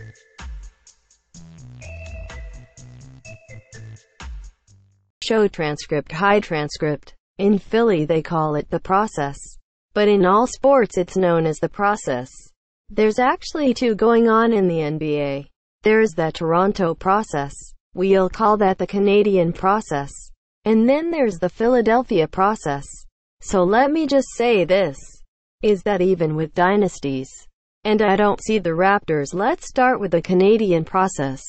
Show transcript, high transcript. In Philly they call it the process. But in all sports it's known as the process. There's actually two going on in the NBA. There's the Toronto process. We'll call that the Canadian process. And then there's the Philadelphia process. So let me just say this, is that even with dynasties, and I don't see the Raptors, let's start with the Canadian process.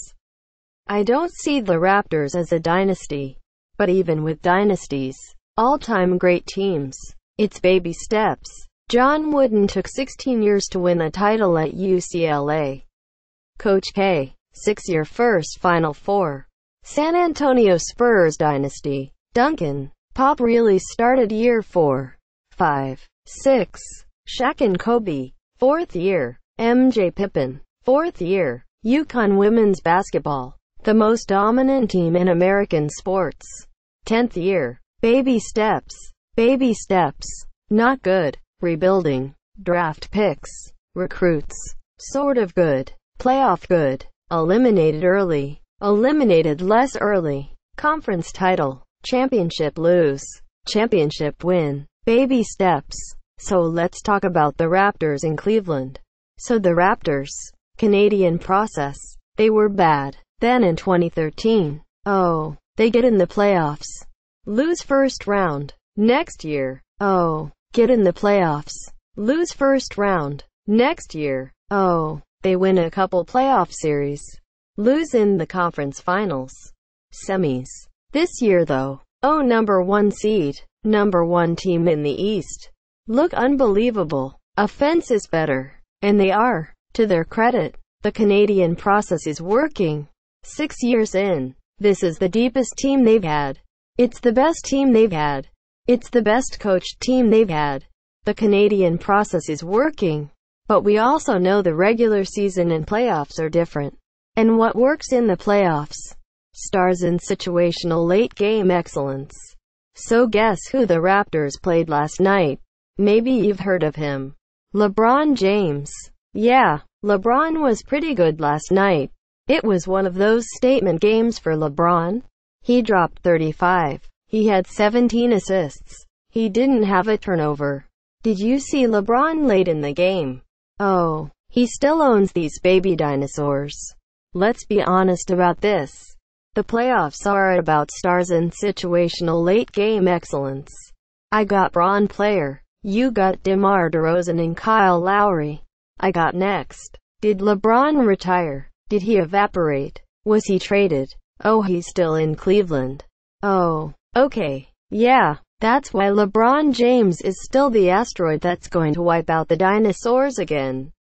I don't see the Raptors as a dynasty. But even with dynasties, all-time great teams, it's baby steps. John Wooden took 16 years to win a title at UCLA. Coach K, 6-year first Final Four. San Antonio Spurs dynasty. Duncan, Pop really started year 4, 5, 6. Shaq and Kobe, 4th year. MJ Pippen, 4th year. UConn women's basketball, the most dominant team in American sports. 10th year. Baby steps. Baby steps. Not good. Rebuilding. Draft picks. Recruits. Sort of good. Playoff good. Eliminated early. Eliminated less early. Conference title. Championship lose. Championship win. Baby steps. So let's talk about the Raptors in Cleveland. So the Raptors, Canadian process, they were bad. Then in 2013, oh, they get in the playoffs. Lose first round. Next year, oh, get in the playoffs. Lose first round. Next year, oh, they win a couple playoff series. Lose in the conference finals. Semis. This year though, oh, number 1 seed. Number 1 team in the East. Look unbelievable. Offense is better. And they are. To their credit, the Canadian process is working. 6 years in, this is the deepest team they've had. It's the best team they've had. It's the best coached team they've had. The Canadian process is working. But we also know the regular season and playoffs are different. And what works in the playoffs? Stars and situational late game excellence. So guess who the Raptors played last night? Maybe you've heard of him. LeBron James. Yeah, LeBron was pretty good last night. It was one of those statement games for LeBron. He dropped 35. He had 17 assists. He didn't have a turnover. Did you see LeBron late in the game? Oh, he still owns these baby dinosaurs. Let's be honest about this. The playoffs are about stars and situational late game excellence. I got Bron player. You got DeMar DeRozan and Kyle Lowry. I got next. Did LeBron retire? Did he evaporate? Was he traded? Oh, he's still in Cleveland. Oh, okay. Yeah, that's why LeBron James is still the asteroid that's going to wipe out the dinosaurs again.